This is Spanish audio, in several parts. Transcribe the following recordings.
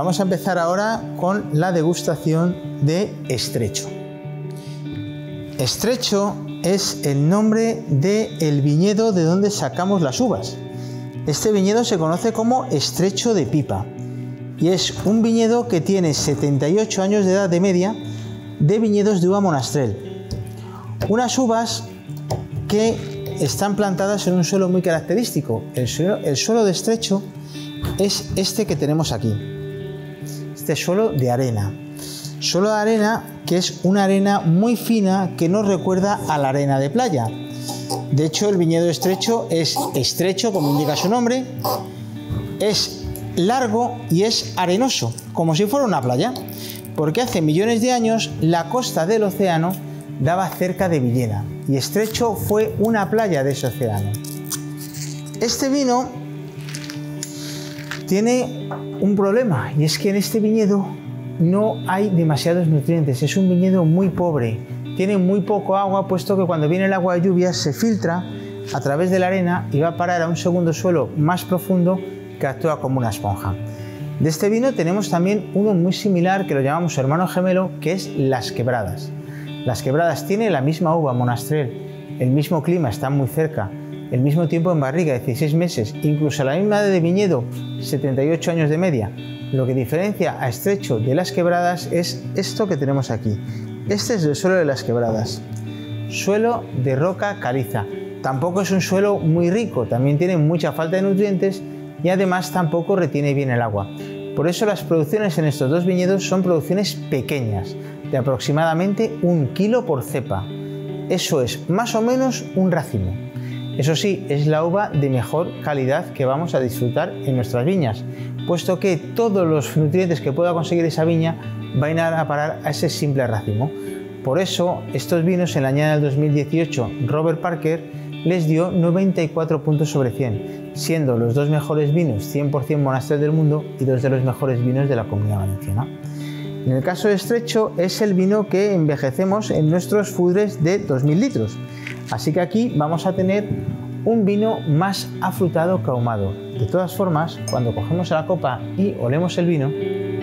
Vamos a empezar ahora con la degustación de Estrecho. Estrecho es el nombre del viñedo de donde sacamos las uvas. Este viñedo se conoce como Estrecho de Pipa y es un viñedo que tiene 78 años de edad de media de viñedos de uva Monastrell. Unas uvas que están plantadas en un suelo muy característico. El suelo de Estrecho es este que tenemos aquí. Este suelo de arena. Suelo de arena que es una arena muy fina que nos recuerda a la arena de playa. De hecho, el viñedo Estrecho es estrecho, como indica su nombre, es largo y es arenoso, como si fuera una playa, porque hace millones de años la costa del océano daba cerca de Villena y Estrecho fue una playa de ese océano. Este vino tiene un problema y es que en este viñedo no hay demasiados nutrientes, es un viñedo muy pobre, tiene muy poco agua, puesto que cuando viene el agua de lluvia se filtra a través de la arena y va a parar a un segundo suelo más profundo que actúa como una esponja. De este vino tenemos también uno muy similar que lo llamamos hermano gemelo, que es Las Quebradas. Las Quebradas tiene la misma uva Monastrell, el mismo clima, están muy cerca, el mismo tiempo en barriga, 16 meses, incluso la misma edad de viñedo, 78 años de media. Lo que diferencia a Estrecho de Las Quebradas es esto que tenemos aquí. Este es el suelo de Las Quebradas, suelo de roca caliza. Tampoco es un suelo muy rico, también tiene mucha falta de nutrientes y además tampoco retiene bien el agua. Por eso las producciones en estos dos viñedos son producciones pequeñas, de aproximadamente 1 kilo por cepa. Eso es más o menos un racimo. Eso sí, es la uva de mejor calidad que vamos a disfrutar en nuestras viñas, puesto que todos los nutrientes que pueda conseguir esa viña van a parar a ese simple racimo. Por eso, estos vinos en la añada del 2018, Robert Parker les dio 94 puntos sobre 100, siendo los dos mejores vinos 100% Monastrell del mundo y dos de los mejores vinos de la Comunidad Valenciana. En el caso de Estrecho es el vino que envejecemos en nuestros fudres de 2000 litros. Así que aquí vamos a tener un vino más afrutado que ahumado. De todas formas, cuando cogemos la copa y olemos el vino,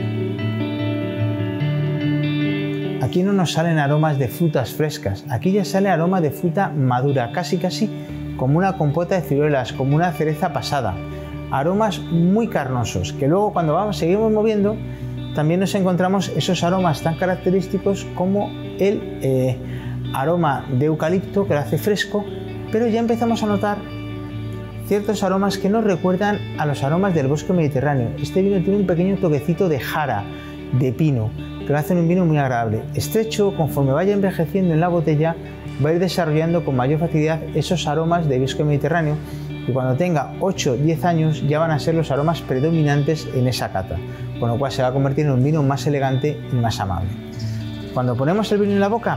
aquí no nos salen aromas de frutas frescas, aquí ya sale aroma de fruta madura, casi como una compota de ciruelas, como una cereza pasada. Aromas muy carnosos, que luego cuando seguimos moviendo, también nos encontramos esos aromas tan característicos como el aroma de eucalipto, que lo hace fresco, pero ya empezamos a notar ciertos aromas que nos recuerdan a los aromas del bosque mediterráneo. Este vino tiene un pequeño toquecito de jara, de pino, que lo hacen un vino muy agradable. Estrecho, conforme vaya envejeciendo en la botella, va a ir desarrollando con mayor facilidad esos aromas de bosque mediterráneo y cuando tenga 8-10 años ya van a ser los aromas predominantes en esa cata, con lo cual se va a convertir en un vino más elegante y más amable. Cuando ponemos el vino en la boca,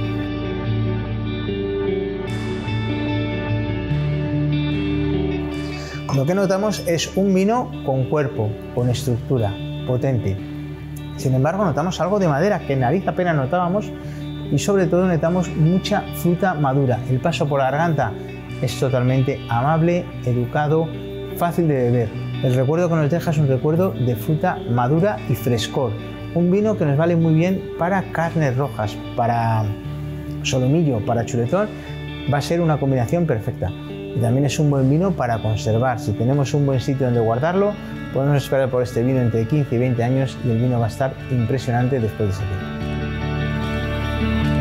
lo que notamos es un vino con cuerpo, con estructura, potente. Sin embargo, notamos algo de madera que en nariz apenas notábamos y sobre todo notamos mucha fruta madura. El paso por la garganta es totalmente amable, educado, fácil de beber. El recuerdo que nos deja es un recuerdo de fruta madura y frescor. Un vino que nos vale muy bien para carnes rojas, para solomillo, para chuletón, va a ser una combinación perfecta. Y también es un buen vino para conservar. Si tenemos un buen sitio donde guardarlo, podemos esperar por este vino entre 15 y 20 años y el vino va a estar impresionante después de ese tiempo.